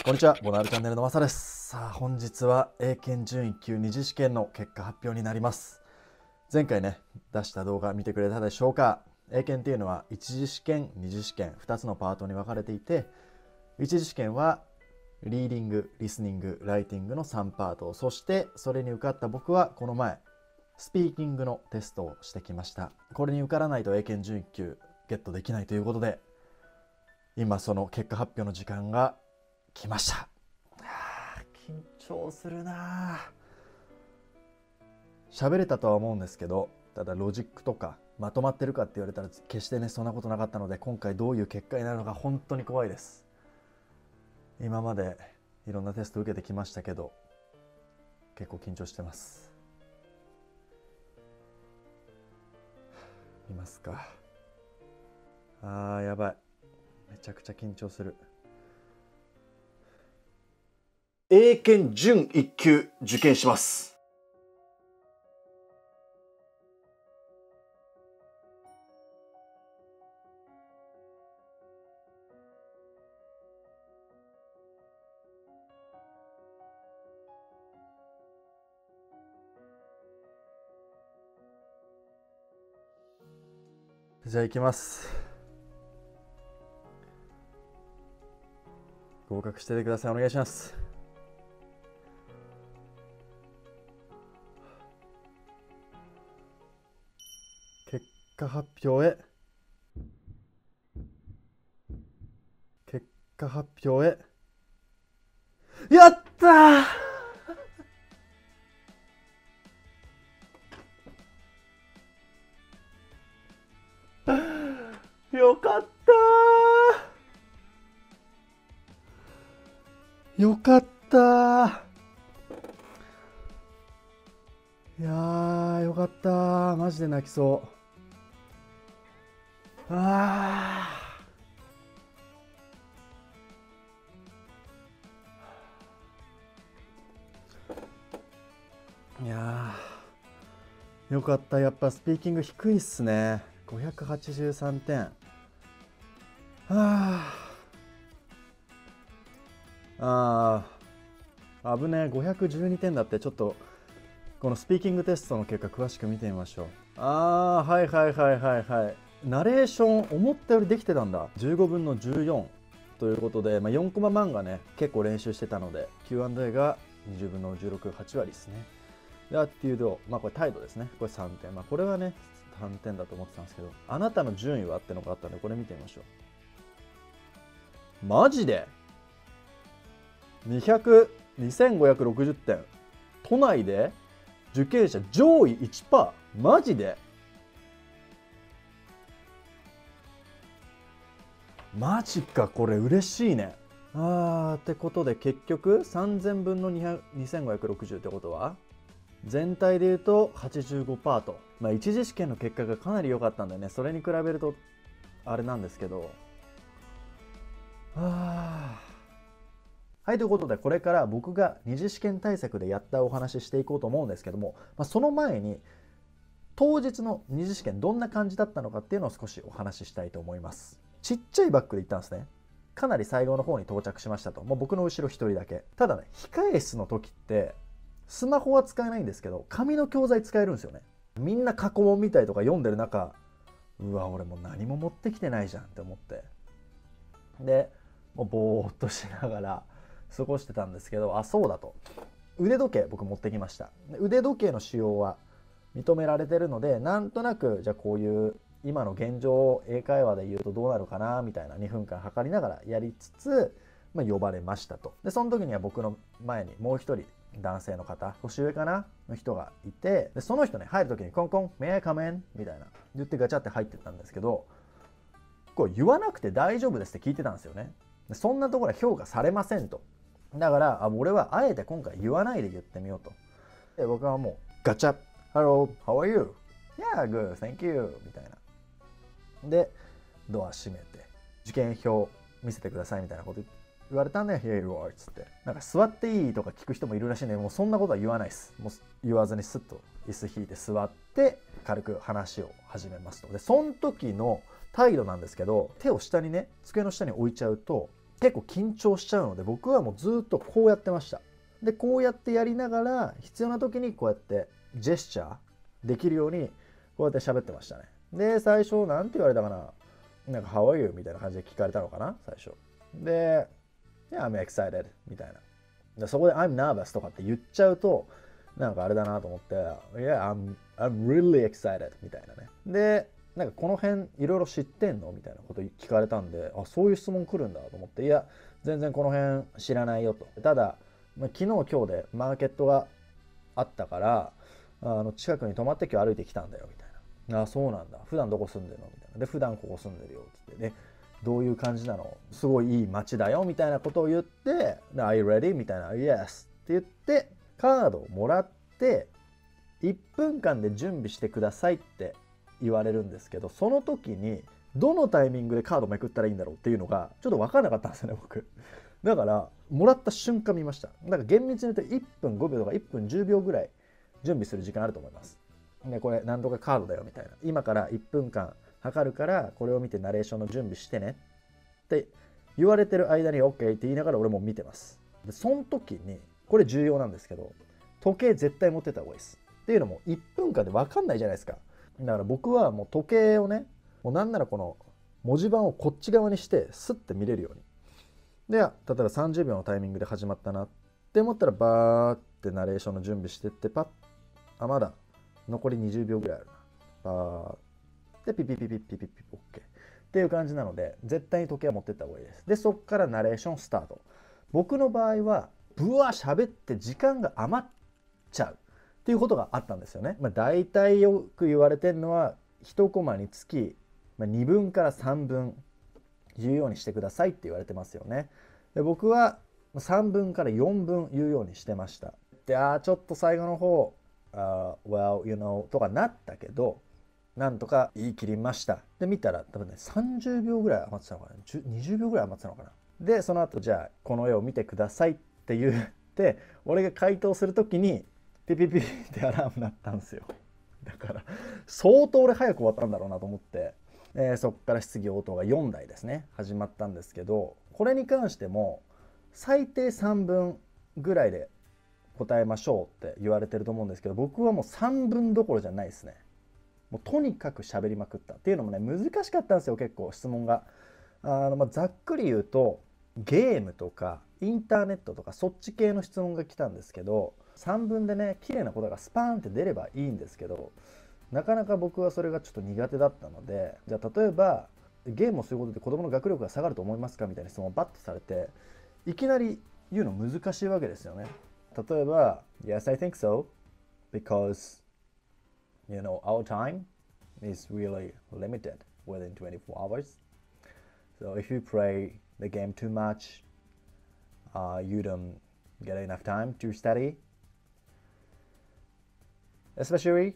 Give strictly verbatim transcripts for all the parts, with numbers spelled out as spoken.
こんにちは、ボナールチャンネルのまさです。さあ、本日は英検準いっ級二次試験の結果発表になります。前回ね、出した動画見てくれたでしょうか。英検っていうのは一次試験、二次試験、ふたつのパートに分かれていて、一次試験はリーディング、リスニング、ライティングのさんパート、そしてそれに受かった僕はこの前、スピーキングのテストをしてきました。これに受からないと英検準いっ級ゲットできないということで、今その結果発表の時間が来ました。緊張するな。喋れたとは思うんですけど、ただロジックとかまとまってるかって言われたら決してねそんなことなかったので、今回どういう結果になるのか本当に怖いです。今までいろんなテスト受けてきましたけど、結構緊張してます。いますか。あーやばい、めちゃくちゃ緊張する。英検準いっ級受験します。じゃあ行きます。合格しててください。お願いします。結果発表へ。結果発表へ。やったーよかったーよかったーいやーよかったー、マジで泣きそう。あーいやーよかった。やっぱスピーキング低いっすね。ごひゃくはちじゅうさんてん。はああー危ねえ、ごひゃくじゅうにてんだって。ちょっとこのスピーキングテストの結果詳しく見てみましょう。ああはいはいはいはいはい。ナレーション思ったよりできてたんだ。じゅうごぶんのじゅうよんということで、まあ、よんコマ漫画ね結構練習してたので キューアンドエー がにじゅうぶんのじゅうろく、はち割ですね。でアティュード、まあこれ態度ですね。これさんてん。まあこれはねさんてんだと思ってたんですけど、あなたの順位はってのがあったのでこれ見てみましょう。マジでにひゃく、にせんごひゃくろくじゅってん。都内で受験者上位 いちパーセント。マジでマジか、これ嬉しいね。あーってことで結局さんぜんぶんのにせんごひゃくろくじゅうってことは全体でいうと はちじゅうごパーセント。まあ一次試験の結果がかなり良かったんでね、それに比べるとあれなんですけど、あーはい、ということでこれから僕が二次試験対策でやったお話ししていこうと思うんですけども、まあ、その前に当日の二次試験どんな感じだったのかっていうのを少しお話ししたいと思います。ちっちゃいバッグで行ったんですね。かなり最後の方に到着しましたと。もう僕の後ろ一人だけ。ただね、控え室の時ってスマホは使えないんですけど紙の教材使えるんですよね。みんな過去問みたいとか読んでる中、うわ俺もう何も持ってきてないじゃんって思って、でもうぼーっとしながら過ごしてたんですけど、あそうだと、腕時計僕持ってきました。腕時計の使用は認められてるので、なんとなくじゃあこういう今の現状を英会話で言うとどうなるかなみたいなにふんかん測りながらやりつつ、まあ、呼ばれましたと。でその時には僕の前にもう一人男性の方、年上かなの人がいて、でその人ね入る時にコンコン「May I come in?」みたいな言ってガチャって入ってったんですけど、こう言わなくて大丈夫ですって聞いてたんですよね。でそんなところは評価されませんと。だからあ俺はあえて今回言わないで言ってみようと。で僕はもうガチャッ Hello, how are you? Yeah, good, thank you みたいな。でドア閉めて受験票見せてくださいみたいなこと言われたんで Here you are っつって、なんか座っていいとか聞く人もいるらしいんで、もうそんなことは言わないです。もう言わずにスッと椅子引いて座って軽く話を始めますと。でその時の態度なんですけど、手を下にね机の下に置いちゃうと結構緊張しちゃうので、僕はもうずっとこうやってました。でこうやってやりながら必要な時にこうやってジェスチャーできるようにこうやって喋ってましたね。で最初なんて言われたかな、なんか How are you? みたいな感じで聞かれたのかな最初で、Yeah, I'm excited みたいな。でそこで I'm nervous とかって言っちゃうとなんかあれだなと思って Yeah, I'm, I'm really excited みたいなね。でなんかこの辺いろいろ知ってんのみたいなこと聞かれたんで、あそういう質問来るんだと思って、いや全然この辺知らないよと。ただ、まあ、昨日今日でマーケットがあったからあの近くに泊まって今日歩いてきたんだよみたいな。あそうなんだ、普段どこ住んでるのみたいな。で普段ここ住んでるよっつってね、どういう感じなの、すごいいい街だよみたいなことを言って、Are you ready? みたいな Yes って言ってカードをもらっていっぷんかんで準備してくださいって言われるんですけど、その時にどのタイミングでカードめくったらいいんだろうっていうのがちょっと分からなかったんですよね僕。だからもらった瞬間見ました。だから厳密に言うといっぷんごびょうとかいっぷんじゅうびょうぐらい準備する時間あると思います。でこれ何とかカードだよみたいな、今からいっぷんかん測るからこれを見てナレーションの準備してねって言われてる間に OK って言いながら俺も見てます。でその時にこれ重要なんですけど、時計絶対持ってた方がいいです。っていうのもいっぷんかんで分かんないじゃないですか。だから僕はもう時計をね、もうなんならこの文字盤をこっち側にしてスッて見れるように。で例えばさんじゅうびょうのタイミングで始まったなって思ったらバーってナレーションの準備してってパッ、あまだ残りにじゅうびょうぐらいあるな、バーでピピピピピピピピ OK っていう感じなので絶対に時計は持ってった方がいいです。でそっからナレーションスタート。僕の場合はブワー喋って時間が余っちゃうっていうことがあったんですよね。まあ、大体よく言われてるのはいちコマにつきにぶんからさんぶん言うようにしてくださいって言われてますよね。で僕はさんぶんからよんぶん言うようにしてました。であちょっと最後の方、uh, well you know とかなったけどなんとか言い切りました。で見たら多分ねさんじゅうびょうぐらい余ってたのかな、にじゅうびょうぐらい余ってたのかな。でその後じゃあこの絵を見てくださいって言って俺が回答する時にピピピってアラーム鳴ったんですよ。だから相当俺早く終わったんだろうなと思って、えー、そこから質疑応答がよんだいですね始まったんですけど、これに関しても最低さんぶんぐらいで答えましょうって言われてると思うんですけど、僕はもうさんぶんどころじゃないですね。もうとにかく喋りまくったっていうのもね難しかったんですよ。結構質問があの、まあ、ざっくり言うとゲームとかインターネットとかそっち系の質問が来たんですけど、さんぶんでね綺麗な答えがスパーンって出ればいいんですけど、なかなか僕はそれがちょっと苦手だったので、じゃあ例えばゲームをすることで子供の学力が下がると思いますかみたいな質問をバッとされていきなり言うの難しいわけですよね。例えば Yes, I think so because you know our time is really limited within twenty-four hours. So if you play the game too much, uh, you don't get enough time to study, especially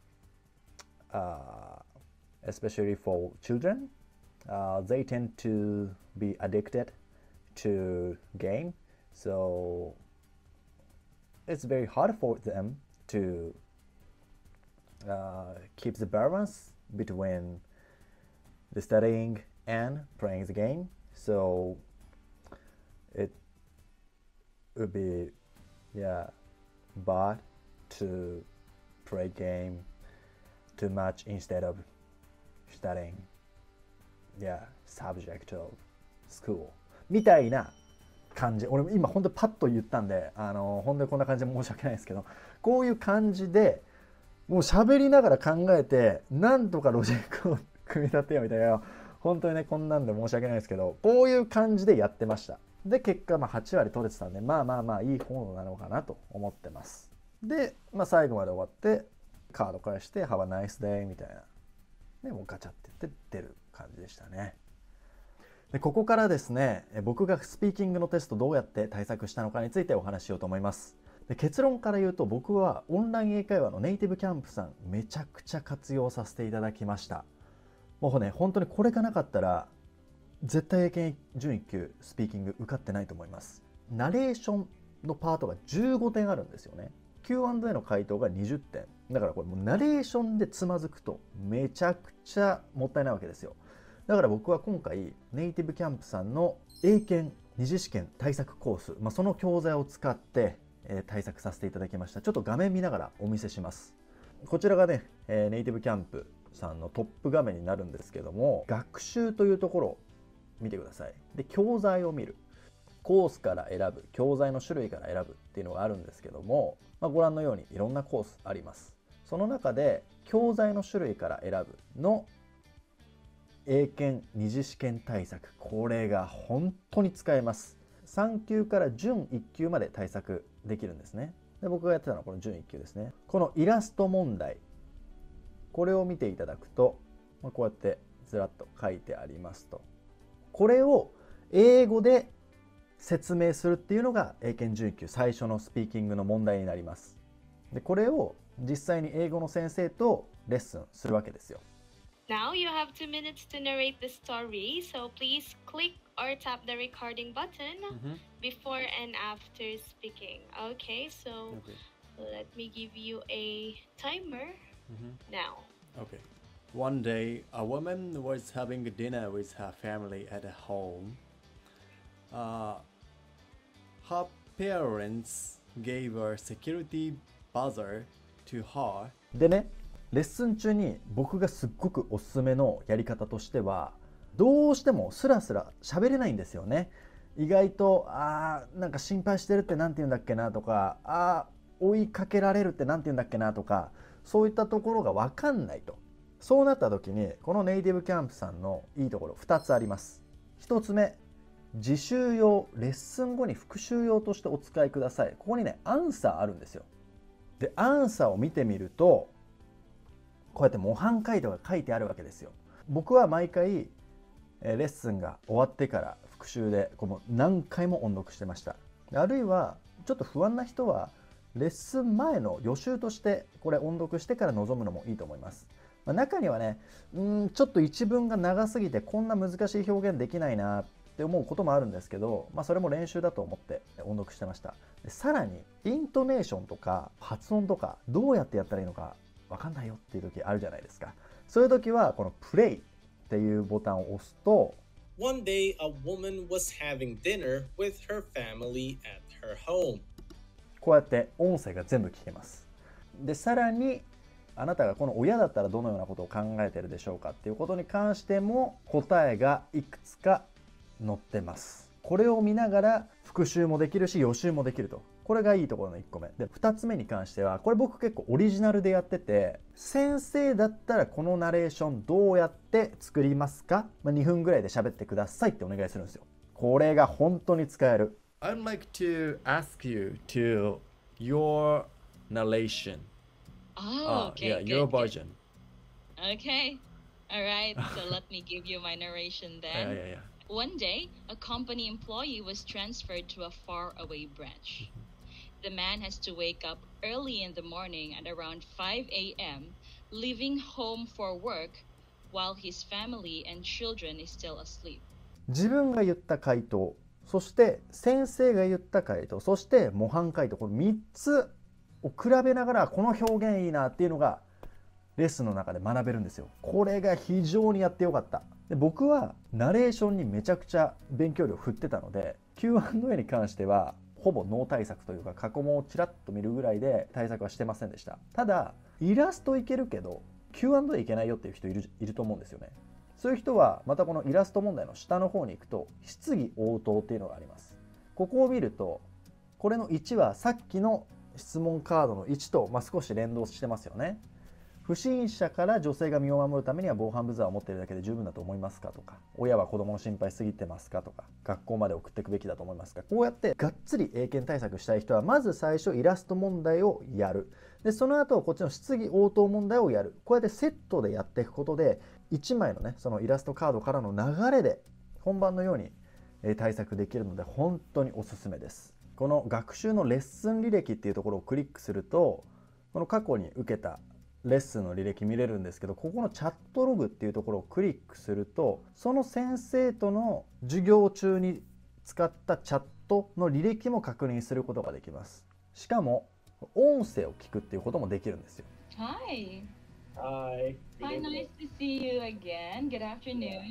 uh, especially for children. Uh, they tend to be addicted to game, so it's very hard for them to uh, keep the balance between the studying and playing the game. So it would be yeah bad to play game too much instead of studying yeah subject of school みたいな感じ。俺も今本当にパッと言ったんであの本当にこんな感じで申し訳ないですけど、こういう感じでもう喋りながら考えてなんとかロジックを組み立てようみたいな、本当にねこんなんで申し訳ないですけどこういう感じでやってました。で結果まあはちわり取れてたんでまあまあまあいい方なのかなと思ってます。で、まあ、最後まで終わってカード返して「Have a nice day」みたいなでもうガチャって言って出る感じでしたね。でここからですね僕がスピーキングのテストどうやって対策したのかについてお話ししようと思います。で結論から言うと僕はオンライン英会話のネイティブキャンプさんめちゃくちゃ活用させていただきました。もうね本当にこれがなかったら絶対英検準いっ級スピーキング受かってないと思います。ナレーションのパートがじゅうごてんあるんですよね。 キューアンドエー の回答がにじゅってんだからこれもうナレーションでつまずくとめちゃくちゃもったいないわけですよ。 だから僕は今回ネイティブキャンプさんの英検二次試験対策コース、まあ、その教材を使って、えー、対策させていただきました。ちょっと画面見ながらお見せします。こちらがね、えー、ネイティブキャンプさんのトップ画面になるんですけども、学習というところを見てください。で、教材を見る。コースから選ぶ、教材の種類から選ぶっていうのがあるんですけども、まあ、ご覧のようにいろんなコースあります。その中で教材の種類から選ぶの英検二次試験対策、これが本当に使えます。さん級から準いっ級まで対策できるんですね。で、僕がやってたのはこの準いっ級ですね。このイラスト問題、これを見ていただくと、まあ、こうやってずらっと書いてありますと。これを英語で説明するっていうのが英検準いっ級最初のスピーキングの問題になります。で、これを実際に英語の先生とレッスンするわけですよ。 Now you have two minutes to narrate the story, so please click or tap the recording button Mhm. before and after speaking. Okay, so Okay. let me give you a timer Mhm. now. Okay. One day, a woman was having dinner with her family at home. Uh, her parents gave a security buzzer to her. でね、レッスン中に僕がすっごくおすすめのやり方としては、どうしてもスラスラ喋れないんですよね。意外と、あーなんか心配してるって何て言うんだっけなとか、あー追いかけられるって何て言うんだっけなとか、そういったところが分かんないと。そうなった時に、このネイティブキャンプさんのいいところふたつあります。ひとつめ、自習用、レッスン後に復習用としてお使いください。ここにね、アンサーあるんですよ。で、アンサーを見てみると、こうやって模範解答が書いてあるわけですよ。僕は毎回レッスンが終わってから復習でこの何回も音読してました。あるいはちょっと不安な人はレッスン前の予習としてこれ音読してから臨むのもいいと思います。まあ、中にはね、うんちょっと一文が長すぎてこんな難しい表現できないなって思うこともあるんですけど、まあ、それも練習だと思って音読してました。でさらにイントネーションとか発音とかどうやってやったらいいのかわかんないよっていう時あるじゃないですか。そういう時はこのプレイっていうボタンを押すと、 One day, a woman was having dinner with her family at her home. こうやって音声が全部聞けます。でさらにあなたがこの親だったらどのようなことを考えてるでしょうかっていうことに関しても答えがいくつか載ってます。これを見ながら復習もできるし予習もできると。これがいいところのいっこめで、ふたつめに関してはこれ僕結構オリジナルでやってて、先生だったらこのナレーションどうやって作りますか、まあ、にふんぐらいで喋ってくださいってお願いするんですよ。これが本当に使える。 I'd like to ask you to your narration. Oh, Uh, okay. yeah, good, your good. version. Okay. All right. So let me give you my narration Yeah, then. yeah, yeah. One day, a company employee was transferred to a faraway branch. The man has to wake up early in the morning at around five a m, leaving home for work while his family and children is still asleep. 自分が言った回答、そして先生が言った回答、そして模範解答、このみっつを比べながらこの表現いいなっていうのがレッスンの中で学べるんですよ。これが非常にやってよかった。で僕はナレーションにめちゃくちゃ勉強量振ってたので キューアンドエー に関してはほぼノー対策というか過去問をちらっと見るぐらいで対策はしてませんでした。ただイラストいけるけど キューアンドエー いけないよっていう人いる、いると思うんですよね。そういう人はまたこのイラスト問題の下の方に行くと質疑応答っていうのがあります。ここを見るとこれのいちはさっきの質問カードのいちと、まあ、少し連動してますよね。不審者から女性が身を守るためには防犯ブザーを持っているだけで十分だと思いますかとか、親は子供の心配しすぎてますかとか、学校まで送っていくべきだと思いますか。こうやってがっつり英検対策したい人はまず最初イラスト問題をやる。でその後こっちの質疑応答問題をやる。こうやってセットでやっていくことでいちまいのねそのイラストカードからの流れで本番のように対策できるので本当におすすめです。この学習のレッスン履歴っていうところをクリックすると、この過去に受けたレッスンの履歴見れるんですけど、ここのチャットログっていうところをクリックすると、その先生との授業中に使ったチャットの履歴も確認することができます。しかも音声を聞くっていうこともできるんですよ。 Hi. Hi. Hi, nice to see you again. Good afternoon.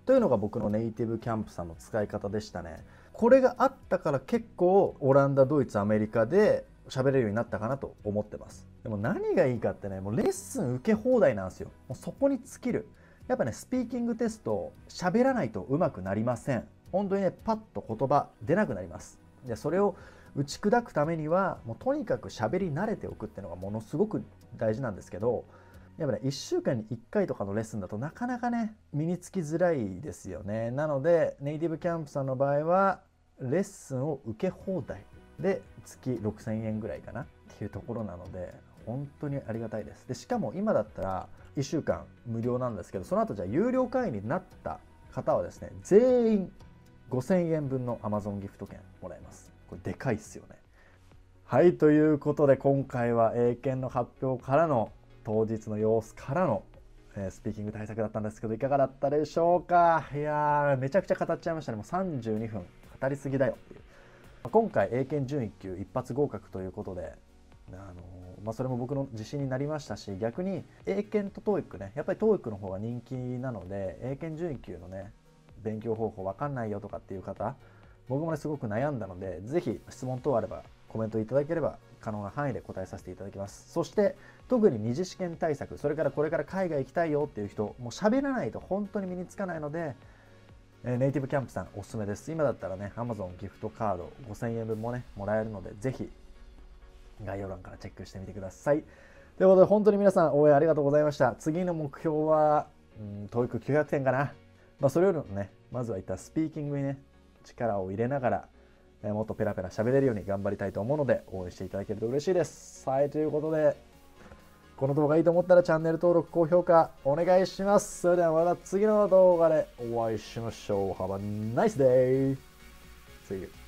というのが僕のネイティブキャンプさんの使い方でしたね。これがあったから結構オランダ、ドイツ、アメリカで喋れるようになったかなと思ってます。でも何がいいかってね、もうレッスン受け放題なんですよ。もうそこに尽きる。やっぱね、スピーキングテスト喋らないとうまくなりません。本当にね、パッと言葉出なくなります。でそれを打ち砕くためにはもうとにかく喋り慣れておくっていうのがものすごく大事なんですけど、やっぱねいっしゅうかんにいっかいとかのレッスンだとなかなかね身につきづらいですよね。なのでネイティブキャンプさんの場合はレッスンを受け放題で月ろくせんえんぐらいかなっていうところなので、本当にありがたいです。でしかも今だったらいっしゅうかん無料なんですけど、その後じゃあ有料会員になった方はですね、全員ごせんえんぶんの Amazon ギフト券もらえます。これでかいっすよね。はい、ということで今回は英検の発表からの当日の様子からの、えー、スピーキング対策だったんですけど、いかがだったでしょうか。いやーめちゃくちゃ語っちゃいましたね。もうさんじゅうにふん語りすぎだよっていう。今回英検準いっ級一発合格ということで、あのーまあ、それも僕の自信になりましたし、逆に英検と トーイック ね、やっぱり トーイック の方が人気なので、英検準いっ級のね勉強方法わかんないよとかっていう方、僕もねすごく悩んだので、ぜひ質問等あればコメントいただければ可能な範囲で答えさせていただきます。そして特に二次試験対策、それからこれから海外行きたいよっていう人、もう喋らないと本当に身につかないので、えー、ネイティブキャンプさんおすすめです。今だったらね Amazon ギフトカードごせんえんぶんもねもらえるので、ぜひ概要欄からチェックしてみてください。ということで本当に皆さん応援ありがとうございました。次の目標は、うん、トーイックきゅうひゃくてんかな。まあ、それよりもね、まずは一旦スピーキングにね力を入れながら、えー、もっとペラペラ喋れるように頑張りたいと思うので、応援していただけると嬉しいです。はい、ということでこの動画いいと思ったらチャンネル登録、高評価お願いします。それではまた次の動画でお会いしましょう。Have a nice day! See you.